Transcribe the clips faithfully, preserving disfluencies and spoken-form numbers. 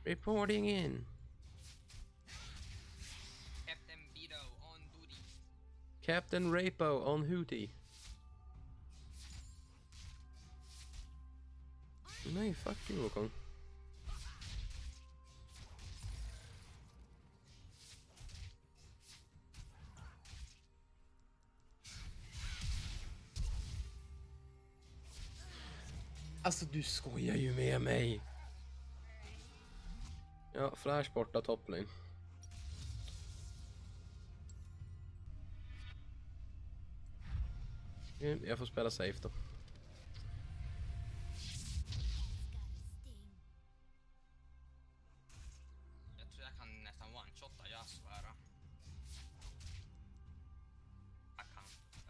Reporting in. Captain Beto on duty. Captain Rapo on Hootie. Nej, fuck you, Wukong. Alltså, du skojar ju med mig. Ja, Flash borta topplane. Jag får spela safe då. Jag tror jag kan nästan one-shotta Yasuo här. Jag kan. Ja.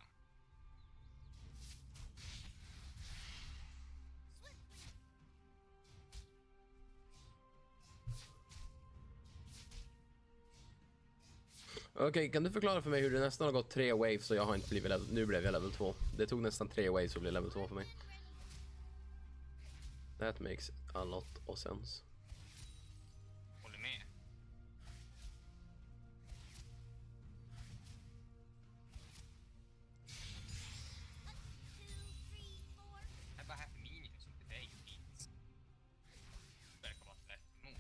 Okej, okay, kan du förklara för mig hur det nästan har gått tre waves och jag har inte blivit level... Nu blev jag level två. Det tog nästan tre waves att bli level två för mig. That makes a lot of sense. Håller med. Jag är bara här för minions, inte dig. Det verkar vara rätt emot.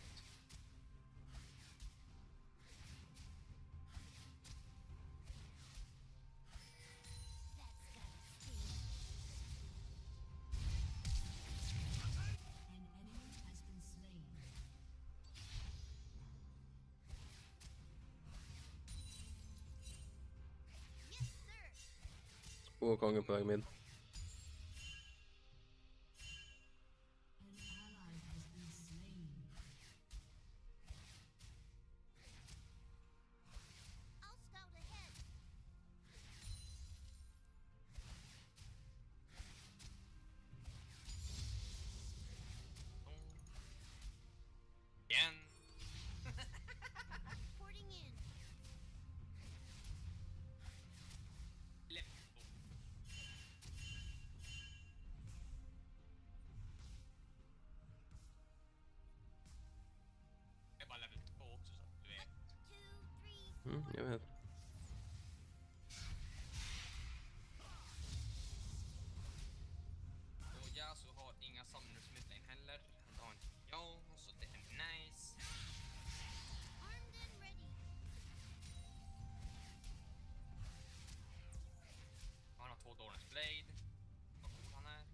Wukong är på väg med. Igen. Lätt. Jag är bara level två också så att du vet. Mm, jag vet. Och Yasuo har inga summoners mid lane heller. Det har inte jag, så det är nice. Han har två Doran's Blade. Vad cool han är.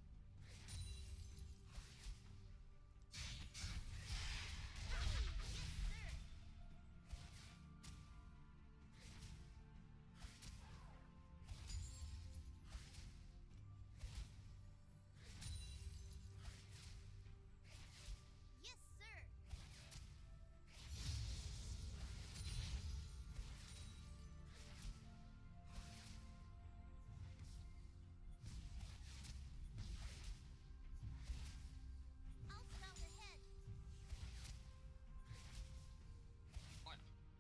Oj.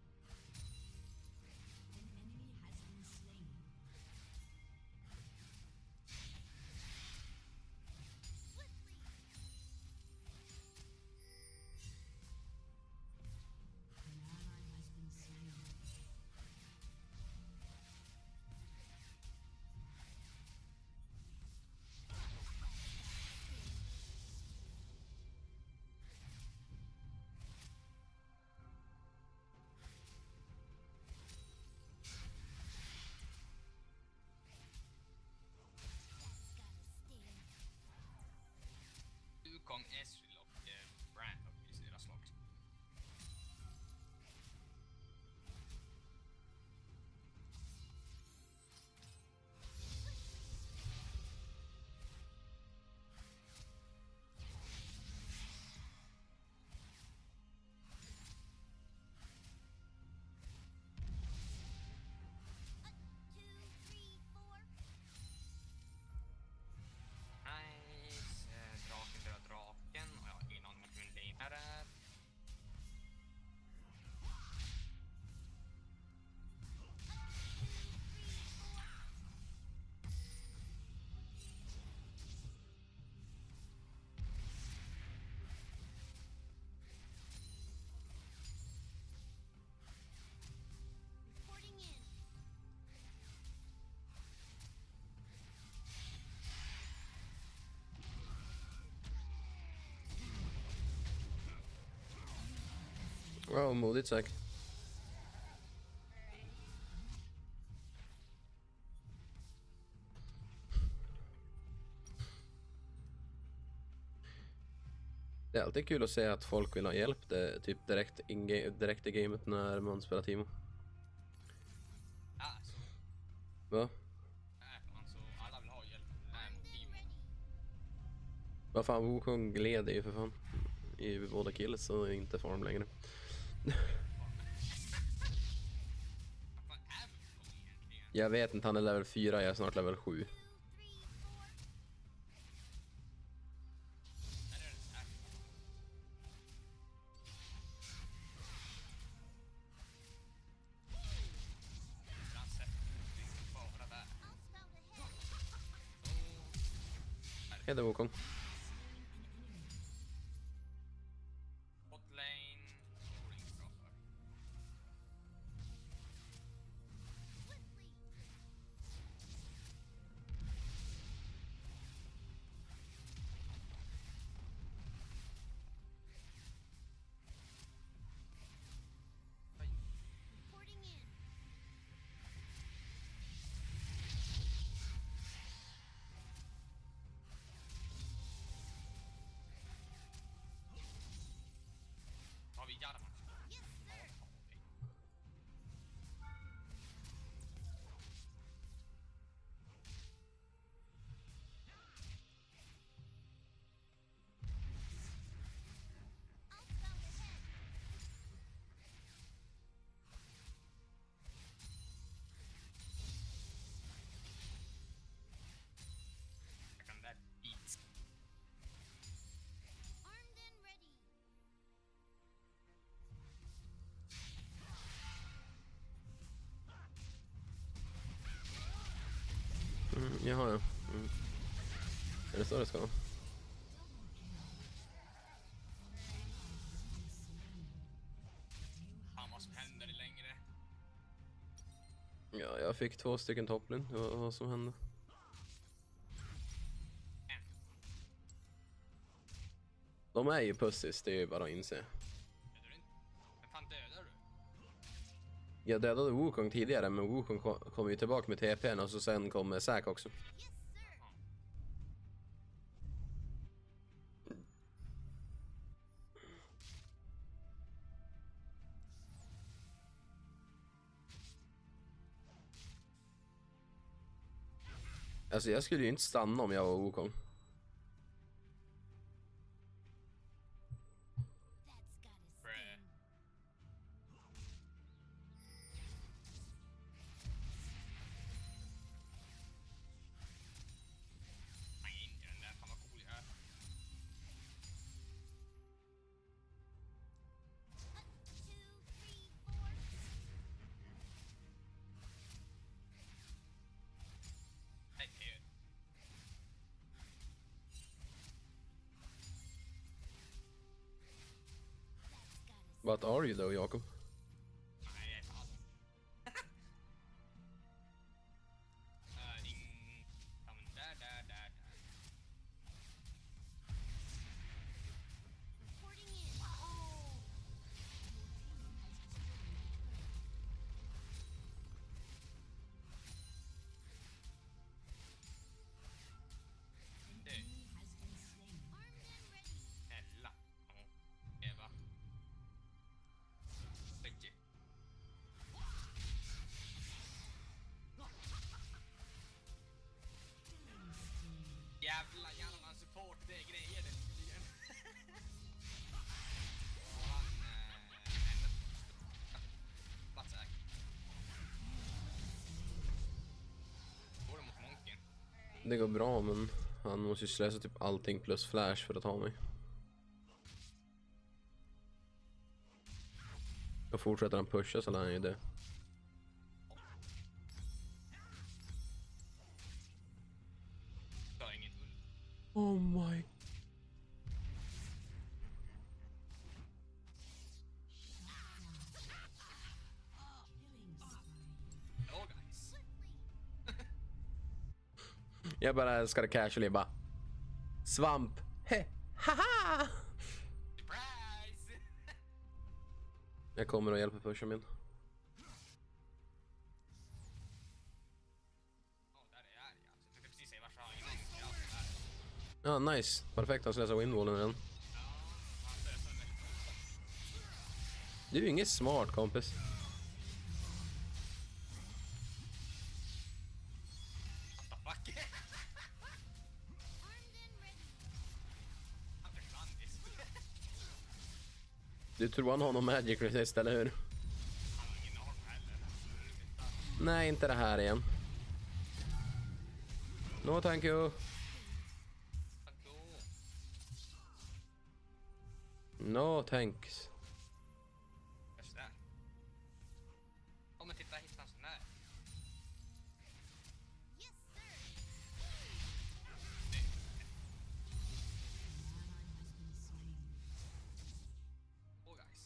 Wukong, Ezreal och eh, Brand och i deras lag. Nice. Eh, draken död draken. Och Wow, modigt säkert. Det är alltid kul att se att folk vill ha hjälp det, typ direkt, in direkt i gamet när man spelar Timo. Ja, så. Va? Nej, alltså alla vill ha hjälp. Nej, mot team. Vad fan, Wukong leder ju för fan. I båda kills och inte farm längre. Vad fan är Wukong egentligen? Jag vet inte, han är level fyra, jag är snart level sju. Där är det så här. Hur han sätter liksom bara där. Hej då, Wukong. Botlane. Får inget bra för. Har vi Jarvan? Jag kan där beats. Mm, jaha, ja. Mm. Är det så det ska vara? Fan vad som händer längre. Ja, jag fick två stycken topplin. Det var vad som hände. De är ju pussies, det är ju bara att inse. Gör du inte? Men fan dödar du? Jag dödade Wukong tidigare, men Wukong kom, kom ju tillbaka med T P:n och så sen kom Zack också. Alltså jag skulle ju inte stanna om jag var Wukong. Brä. Han är inte den där. Fan vad cool jag är. Nej, det är What are you though, Jakob? Nej, jag är fan. Äh, ding. Ja, men där, där, där, där. Det. Snälla. Ja. Eva. Lägg. Jävla jävla support, det är grejer det tydligen. Och han eh, ändå plats här. Går det mot Monken? Det går bra, men han måste ju slösa typ allting plus flash för att ta mig. Och fortsätter han pusha så lär han ju det. Jag har ingen ull. Oh my. Hello guys. Jag bara älskar det casually, bara svamp. He, haha! Surprise! Jag kommer och hjälper pusha min. Ja, där är jag. Jag tänkte precis säga varför har ingen aning om det är. Ja, nice. Perfekt, han ska läsa windwallen redan. Ja, han börjar så väldigt bra. Du är ju inget smart, kompis. What the fuck? Han försvann visst. Du tror han har någon magic resist, eller hur? Han har ingen arm heller. Nej, inte det här igen. No, thank you. Vadå? No, thanks. Värst där. Åh men titta, jag hittade en sån där. Åh guys.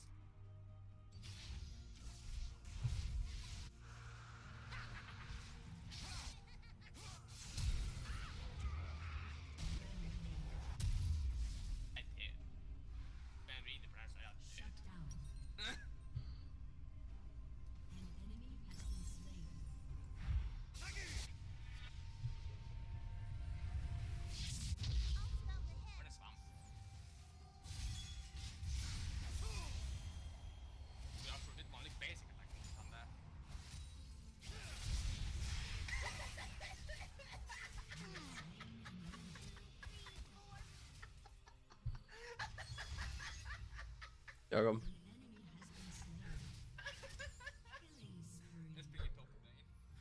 Nej, det... Vem rider på det här så är jag död. Var det svamp? Jag har skjutit vanlig basic attack mot han där. Jag kom. Nu springer top lane.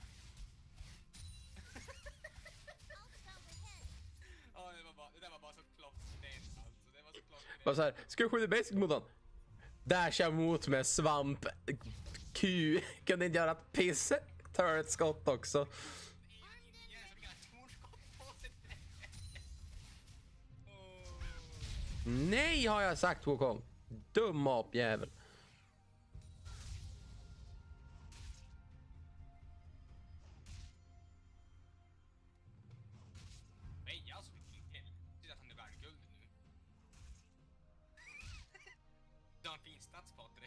Ja, det var bara, det där var bara så klockren alltså. Det var så klockren. Bara så här, ska jag skjuta basic mot honom? Dasha mot med svamp. Q. Kunde inte göra ett piss. Turret skott också. Igen så fick jag ett tornskott på sig. Åh. Nej, har jag sagt, Wukong. Dum apjävel. Nej, jag såg inte till. Det är att han är värd guld nu. Du har en fin stats, Patrik.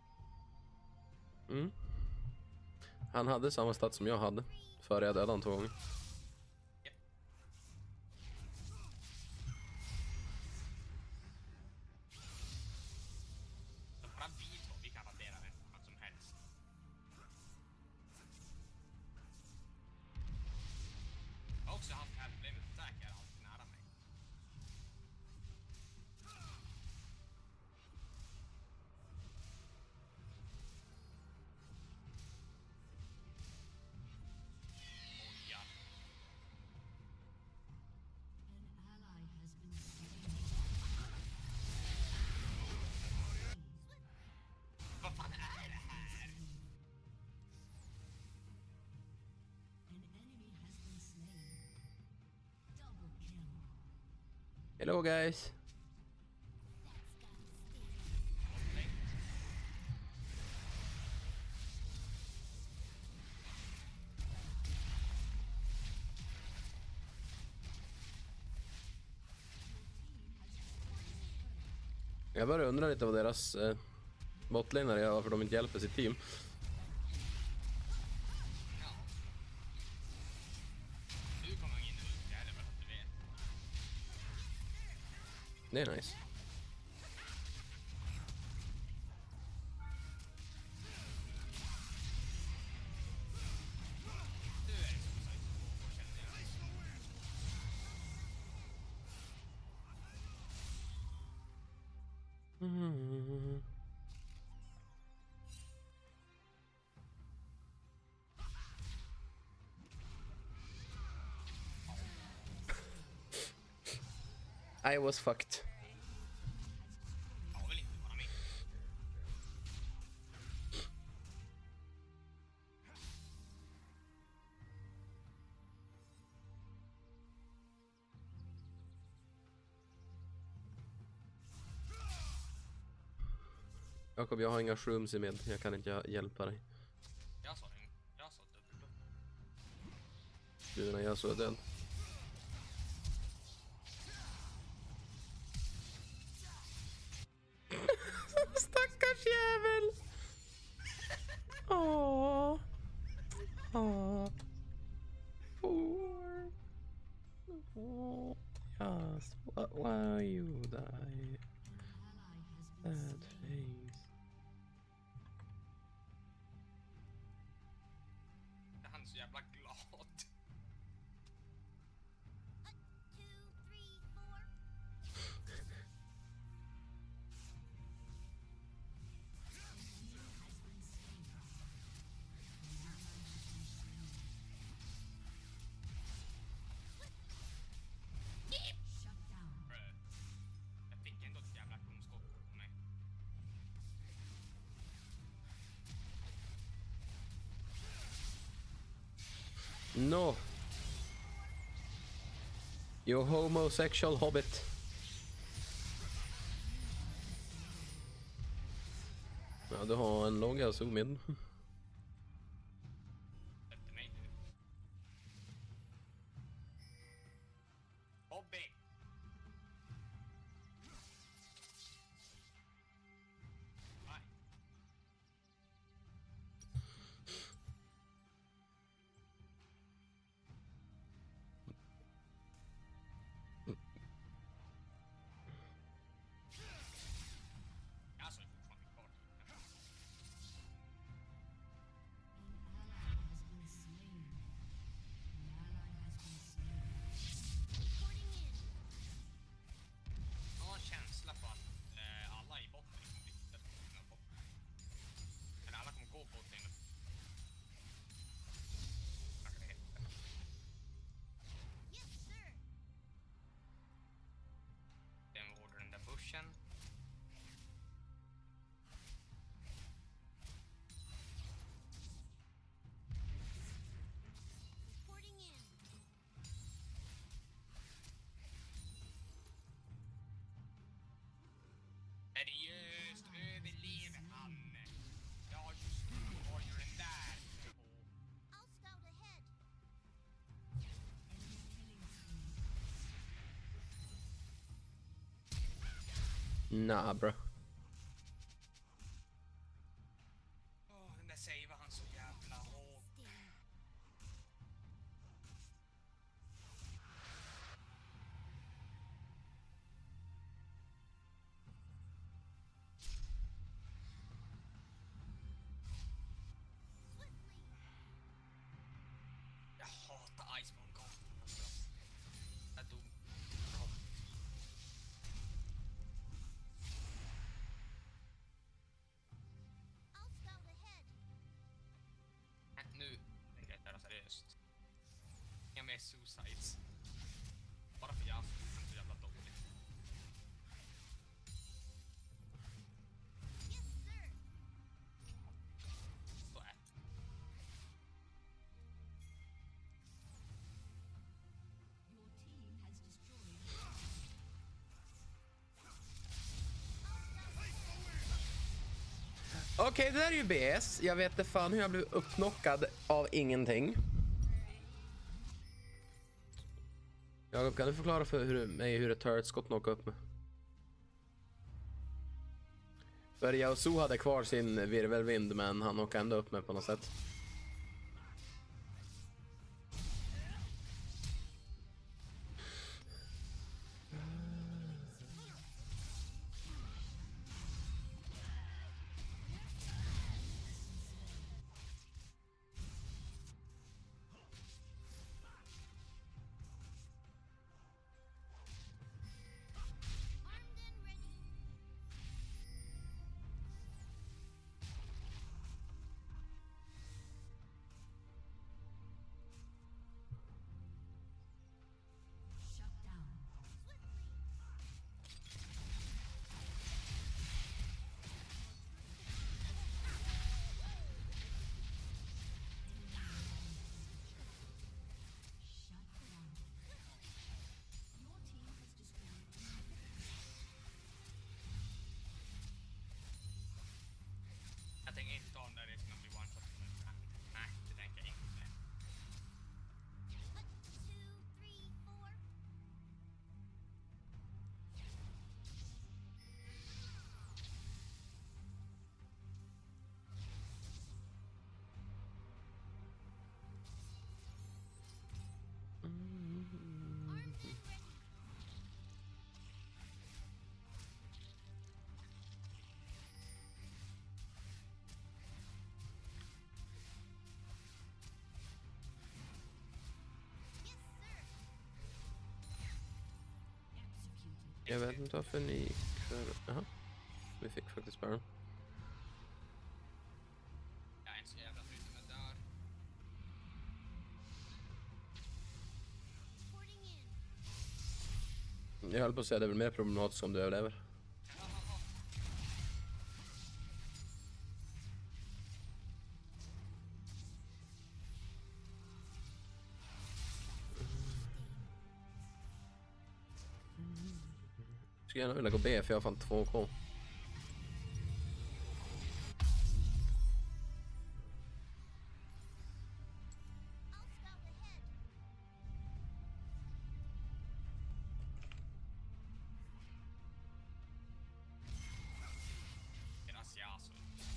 Mm. Han hade samma stat som jag hade. Före jag dödade han två gånger. Japp. Så bara vi två, vi kan radera vem fan som helst. Jag har också haft det här problemet att Zack är alltid nära mig. Oj, ja. Vad fan är det här? Hello guys. Jag börjar undra lite vad deras eh, botlanare gör, varför de inte hjälper sitt team. Ja. Nu kommer han in och ut, jag är bara så att du vet. Det är nice. Du är liksom så här två, känner jag. Mm. I was fucked. Jag vill inte vara med. Jakob, jag har inga shrooms i med. Jag kan inte hjälpa dig. Jag sa en, jag sa dubbelt upp. Du, när jag så är död. Stackars jävel! But why you die? Bad face. Han är så jävla glad. Jag fick ändå ett jävla kunskap på mig. No. You homosexual hobbit. Ja, du har en långa zoom in. Efter mig nu. Bobby! Nej. Jag såg fortfarande kvar. Jag har en känsla på att eh, alla i botten kommer bli flyttade på botten. Eller alla kommer gå på botten. Kanske det heter. Den vårdar den där bushen. Seriöst, överlever han? Ja, just det, var ju den där. Nah, bro. Åh, den där savear han så jävla hårt. Jag hatar Iceborne God. Jag dog. Nu tänker jag köra seriöst. Inga mer suicides. Bara för jag är så jävla dålig. Så är det. Okej, det där är ju B S. Jag vet inte fan hur jag blev uppknockad av ingenting. Jag kan du förklara för hur, mig hur ett turret-skott knockade upp mig? För jag så hade kvar sin virvelvind, men han knockade ändå upp mig på något sätt. Jag vet inte varför ni gick för... Jaha. Vi fick faktiskt Baron. Jag är inte så jävla trygg med där. Jag höll på att säga det är väl mer problematiskt om du överlever. Skulle gärna vilja gå B för jag har fan två K. Gracias.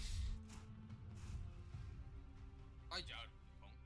Vad gör du?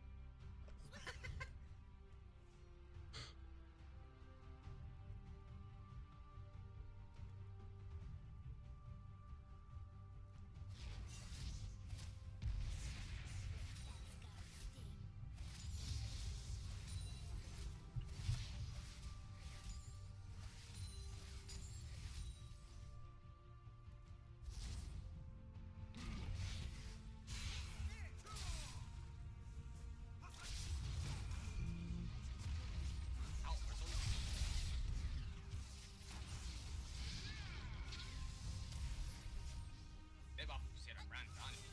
Det är bara att fokusera brand.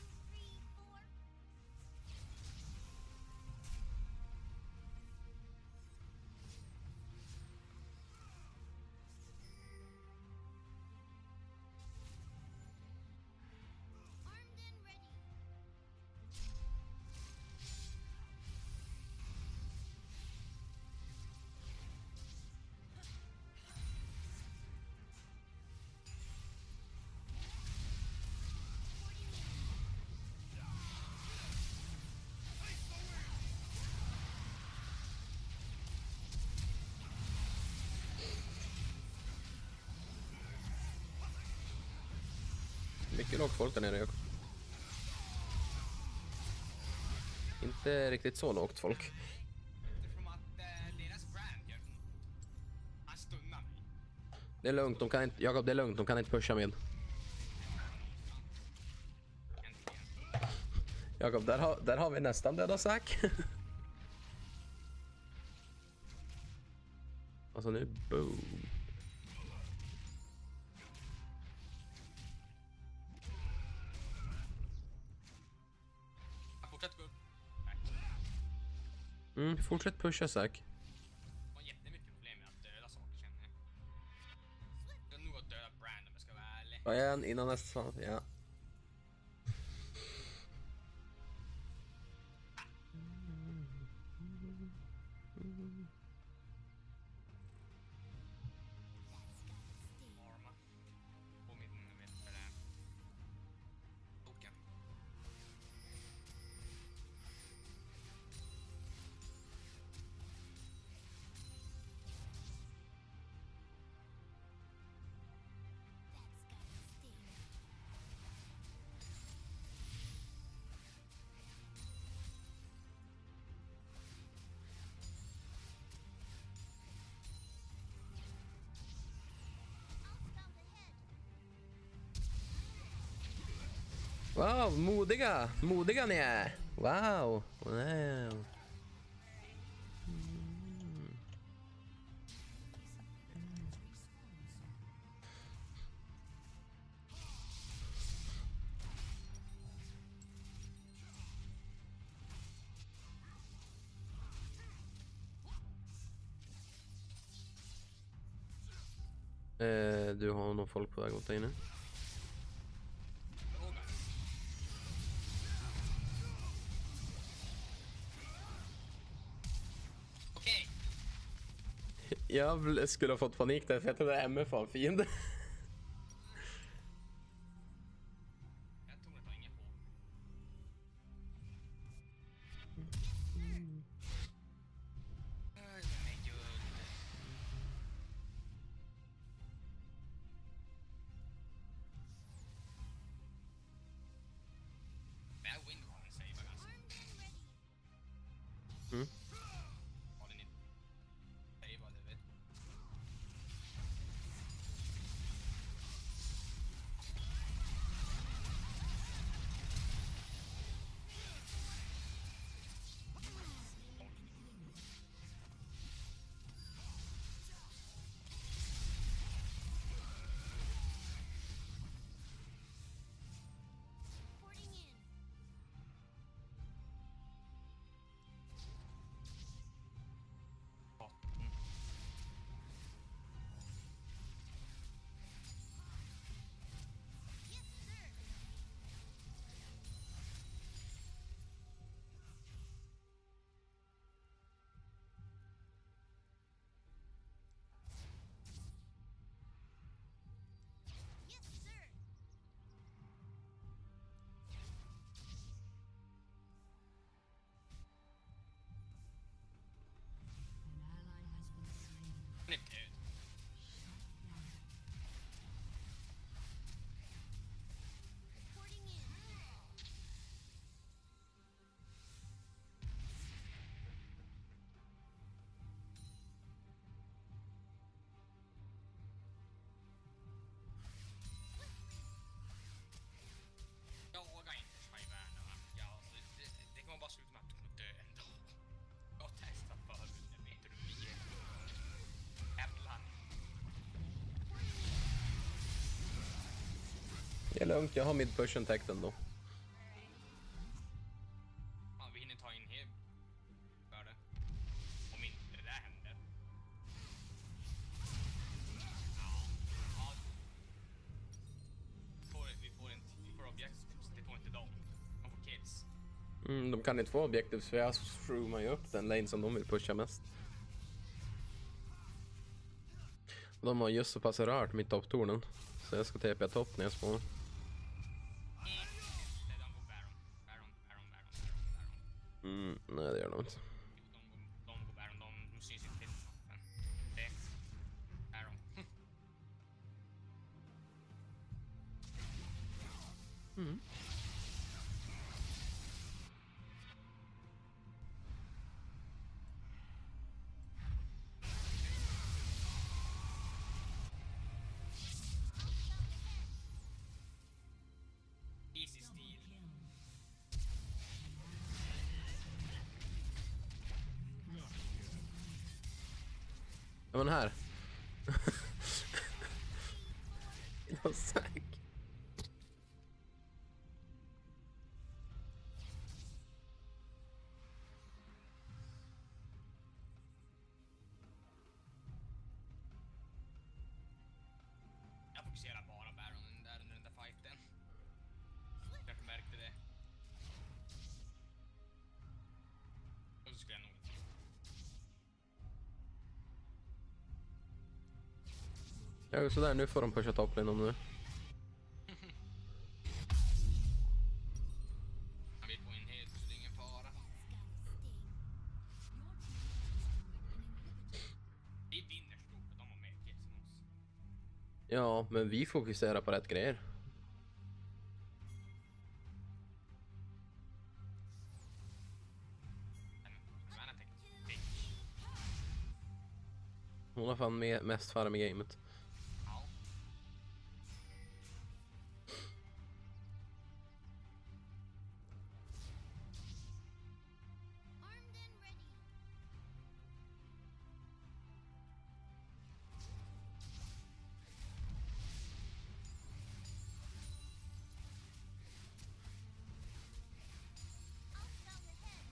Mycket lågt folk där nere, Jakob. Inte riktigt så lågt folk. Eftersom att eh, deras brand gör... Han stunnar mig. Det är lugnt, de kan inte... Jakob, det är lugnt, de kan inte pusha med. Äntligen. Jakob, där har, där har vi nästan döda Zack. Alltså nu, boom. Han fortsätter gå upp. Mm, fortsätt pusha Zack. Jag har jättemycket problem med att döda saker, känner jag. Jag är nog att döda brand om jag ska vara ärlig. Ja, igen, innan nästa... Ja. Arma. På min, vet du vad det är. Boken. Wow, modiga! Modiga ni är! Wow! Wow! Eh, du har nog folk på väg att ta in. Okej. Jag skulle ha fått panik där för jag trodde M F var en fiende. Jag tror att jag har ingen på. Aj, men gud. Men jag win har en save ganska. Mm. Har den inte save, det vet. är lugnt, jag har mid-pushen täckt ändå. Ja, vi hinner ta in här. För det. Om inte det där händer. Ja. Ja. Vi får, vi får, en, vi får objektivs, det får inte dem. De får kills. Mm, de kan inte få objektivs för jag shroomar ju upp den lane som de vill pusha mest. De har just så pass rört mitt topptornen. Så jag ska T P topp när jag spånar. De går Baron. Baron, Baron, Baron, Baron, Baron. Mm, nej det gör de inte. Jo, de går, de går Baron. De, de syns inte till knappen. Det. Baron. Mm. Easy steal. Ja men här. No sack. Jag fokuserar bara Baron där under den där fighten. Kanske märkte det. Och så skulle jag nog... Ja sådär, nu får de pusha topplane om nu. Han vill få in helt så det är ingen fara. Vi vinner stort för de har mer kills än oss. Ja, men vi fokuserar på rätt grejer. Men Savannah tänkte bitch. Hon har fan med, mest farm i gamet. Ja. Armed and ready. I'll spell ahead.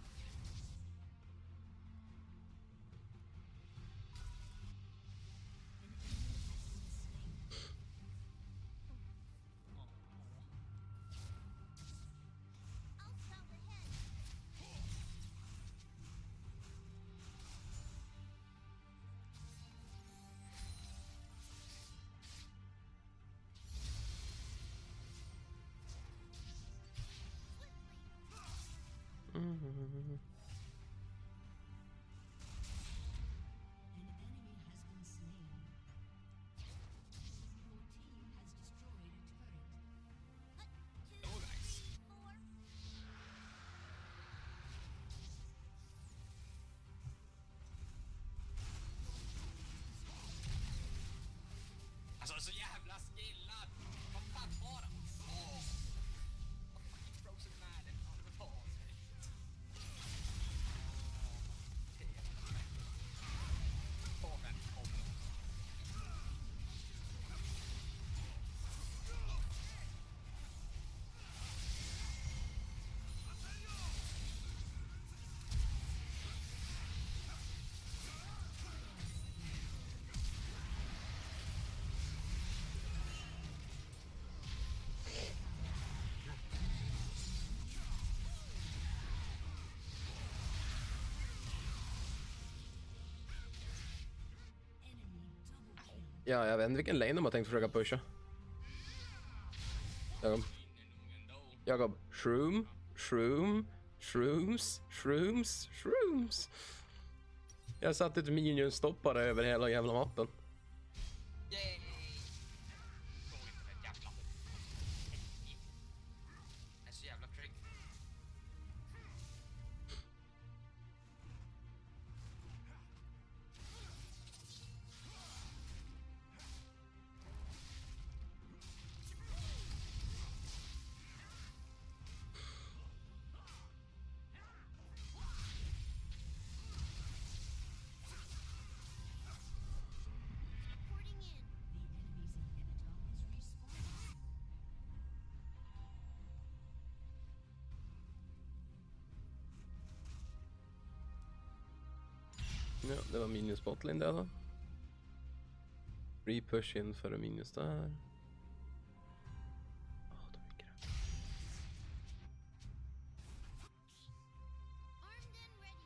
I'll spell ahead. Mm. An enemy has been slain. Your team has destroyed a turret. Oh nice. Four. Alltså så jävla skillad. Vad fan var han? Åh. Vad fucking frozen med det. Han är på sig. Fågeln kommer. Enemy double kill. Ja, jag vet inte vilken lane de har tänkt försöka pusha. Jakob, Vinner nog ändå. Jakob, shroom, shroom, shrooms, shrooms, shrooms. Jag satte ett minion-stoppare över hela jävla mappen. Yay! Såg inte det jävla... Jag är så jävla trygg. Reporting in. The Ja, det var Minions botlane där då. Repush in före Minions där. Ja, de är gröna. Armed and ready.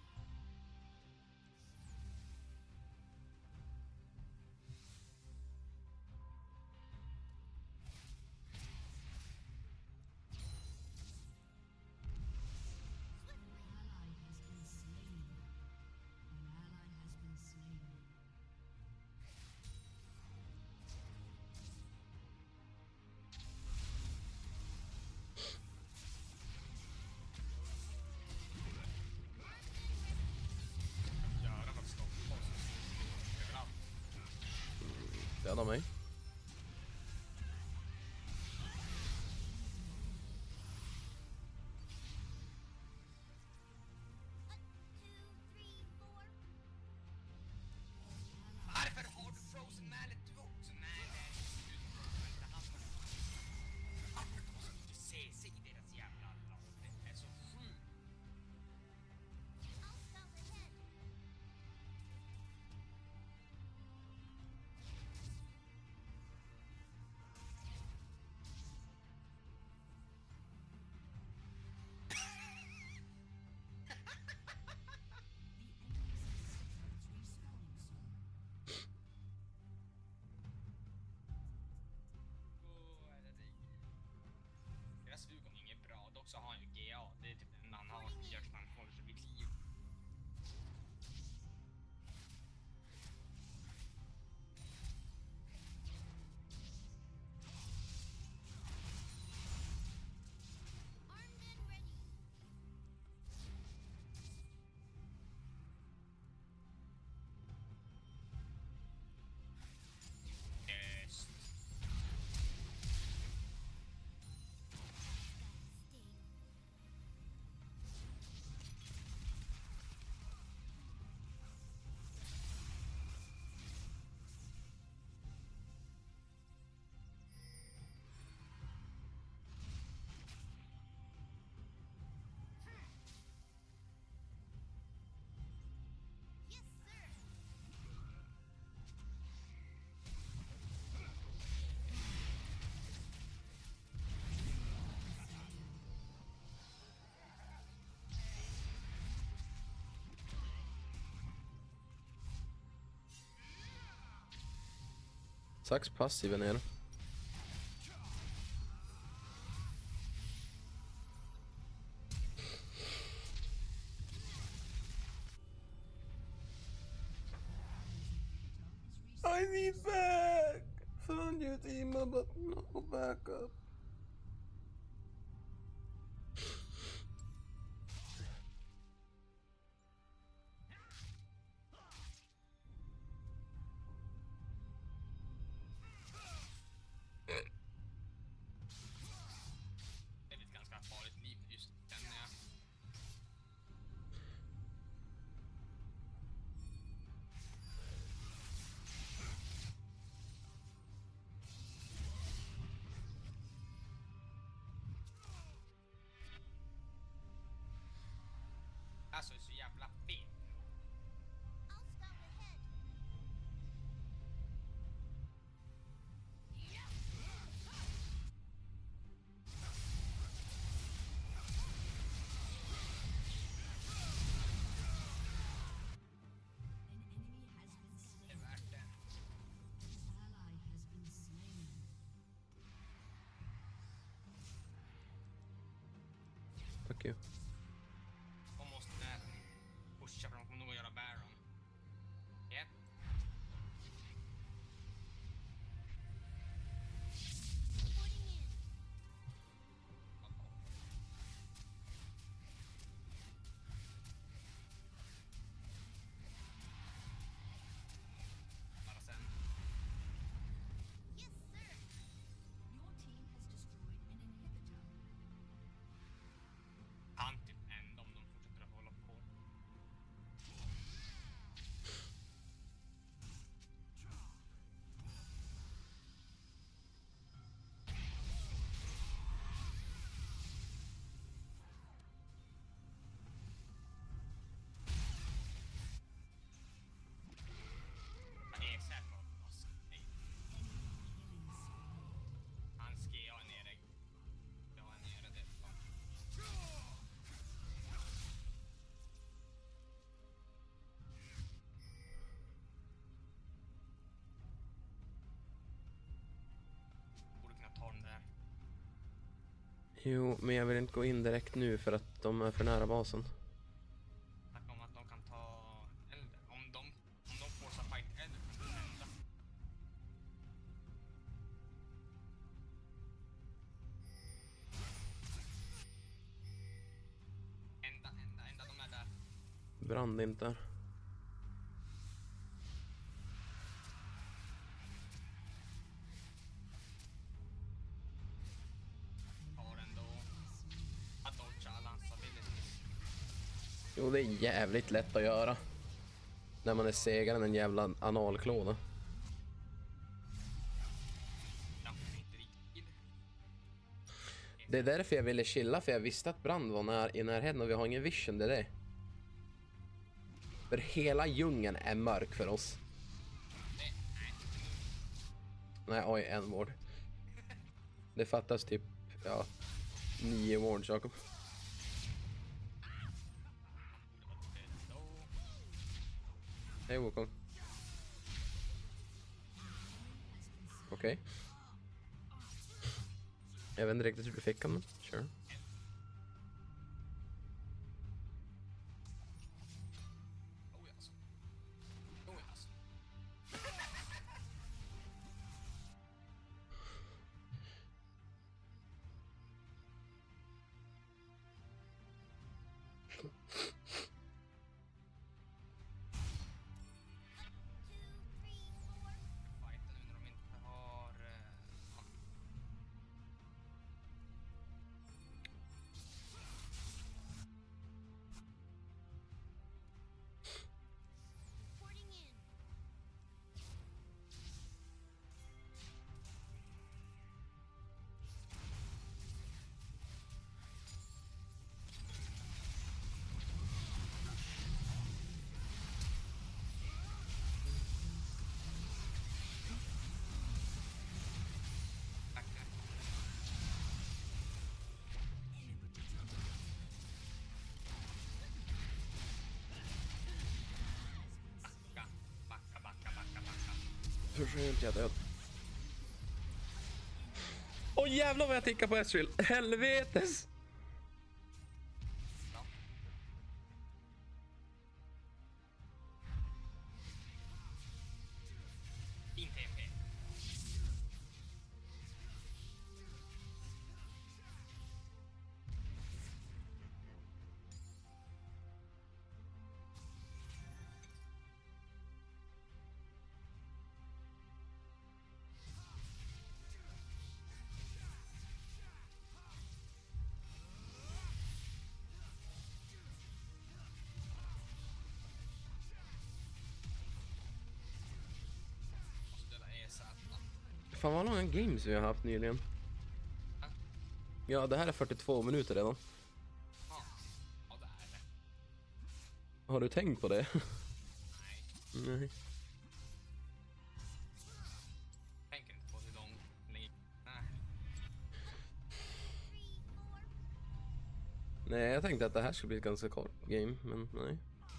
An ally has been slain. An ally has been slain. Göra något stopp på oss. Överallt. Döda mig. Two, three, four. Varför har du frozen mallet du också? Mallet. Vänta, han får... Varför måste du inte se sig i deras jävla lag? Det är så sjukt. I'll spell ahead. Deras Wukong är inget bra. Dock så har han ju G A. Det är typ den han har som gör att han håller sig vid liv. Armed and ready. Yes. Sting. Yes, sir. Sax passiv är nere. I need back! Found your team but no backup. Det är ett ganska farligt liv just den är. Alltså det är så jävla fet. I'll spell ahead. An enemy has been Det är slain. värt det. An ally has been slain. Fuck you. De måste pusha för de kommer nog att göra Baron. Yep. Putting in. Bara sen. Yes, sir. Your team has destroyed an inhibitor. Han Jo, men jag vill inte gå in direkt nu för att de är för nära basen. Snacka om att de kan ta eld. Om de, om de får så fight eld kan det hända. Ända, ända, ända, de är där. Brand inte där. Har ändå att dodga lansa abilities. Jo, det är jävligt lätt att göra. När man är segare än en jävla analklåda. Ja, inte riktigt. Det är därför jag ville chilla, för jag visste att brand var när, i närheten och vi har ingen vision, det är det. För hela djungeln är mörk för oss. Nej, nej. Nej, oj, en ward. Det fattas typ, ja, nio wards, Jakob. Då. Hej, Wukong. Okej. Jag vet inte riktigt hur du fick honom, men sure. Oh ja, alltså. Oh ja, alltså. Fighten nu när de inte har... eh, ja. Reporting in. Tackar. Backa, backa, backa, backa, backa. För sent, jag är död. Åh oh, jävlar vad jag tickar på Ezreal. Helvetes! Ja. Inte T P. Måste spela E Z. Fan vad långa games vi har haft nyligen. Ja. Ja, det här är fyrtiotvå minuter redan. Ja, ja det är det. Har du tänkt på det? Nej, Nej. tänker inte på hur lång länge. Nej. Nej, jag tänkte att det här skulle bli ett ganska kort game, men nej.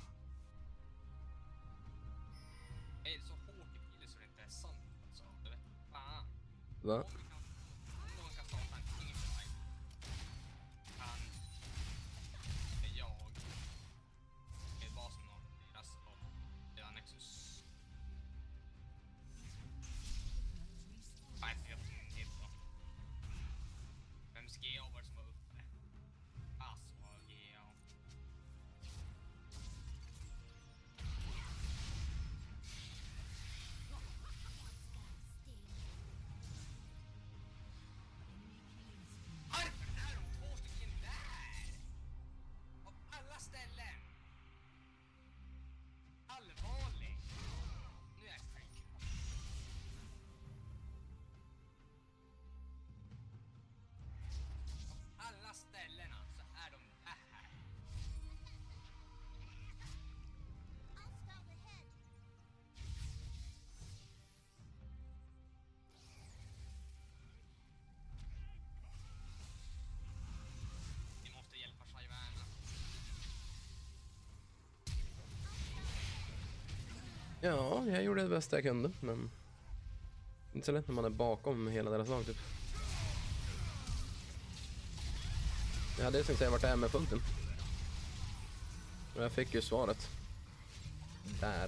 Är det så hårt i pilen så det inte är sant? Alltså, du vet. Fan. Va? Om vi kan, om någon kan starta en teamfight kan är jag med basen av deras och deras Nexus. Nej, jag vet inte helt bra. Vem ska jag vara som var uppe? Alltså, ja. Varför är de två stycken där? Av alla ställen. Allvarligt. Nu är jag skräck. Av alla ställena så är de där. I'll scout ahead. Ni måste hjälpa Shyvana. Ja, jag gjorde det bästa jag kunde, men inte så lätt när man är bakom hela deras lag typ. Jag hade tänkt säga vart det är med punkten. Och jag fick ju svaret. Där.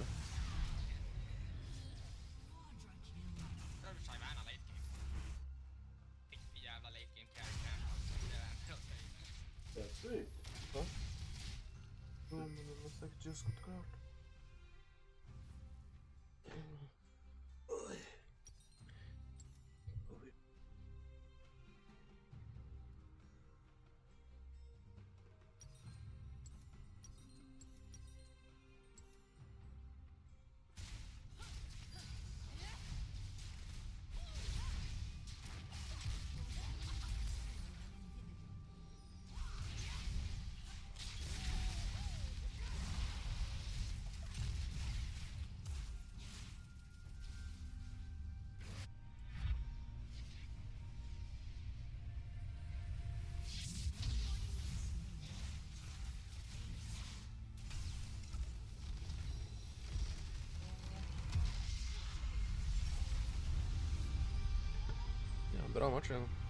Då är det Shyvana late game. Riktig jävla late game character. Det är det jag säger. That's right. Va? Jo, men det var säkert just gått klart. Ja, bra match. Ja.